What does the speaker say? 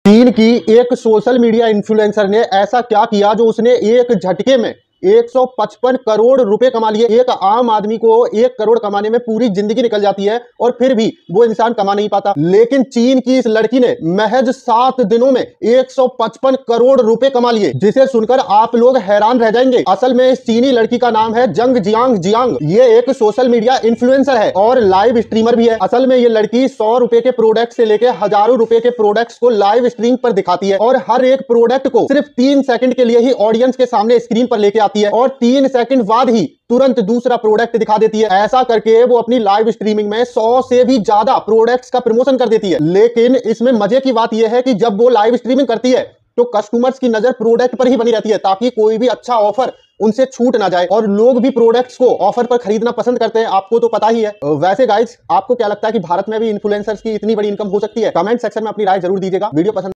चीन की एक सोशल मीडिया इन्फ्लुएंसर ने ऐसा क्या किया जो उसने एक झटके में 155 करोड़ रुपए कमा लिए। एक आम आदमी को 1 करोड़ कमाने में पूरी जिंदगी निकल जाती है और फिर भी वो इंसान कमा नहीं पाता, लेकिन चीन की इस लड़की ने महज 7 दिनों में 155 करोड़ रुपए कमा लिए, जिसे सुनकर आप लोग हैरान रह जाएंगे। असल में इस चीनी लड़की का नाम है जंग जियांग जियांग। ये एक सोशल मीडिया इन्फ्लुएंसर है और लाइव स्ट्रीमर भी है। असल में ये लड़की 100 रुपए के प्रोडक्ट से लेकर हजारों रुपए के प्रोडक्ट्स को लाइव स्ट्रीम पर दिखाती है और हर एक प्रोडक्ट को सिर्फ 3 सेकंड के लिए ही ऑडियंस के सामने स्क्रीन पर लेके आती है और 3 सेकंड बाद ही तुरंत दूसरा प्रोडक्ट दिखा देती है। ऐसा करके वो अपनी लाइव स्ट्रीमिंग में 100 से भी ज्यादा प्रोडक्ट्स का प्रमोशन कर देती है। लेकिन इसमें मजे की बात यह है कि जब वो लाइव स्ट्रीमिंग करती है तो कस्टमर्स की नजर प्रोडक्ट पर ही बनी रहती है ताकि कोई भी अच्छा ऑफर उनसे छूट ना जाए, और लोग भी प्रोडक्ट्स को ऑफर पर खरीदना पसंद करते हैं, आपको तो पता ही है। वैसे गाइज, आपको क्या लगता है कि भारत में भी इन्फ्लुएंसर्स की इतनी बड़ी इनकम हो सकती है? कमेंट सेक्शन में अपनी राय जरूर दीजिएगा। वीडियो पसंद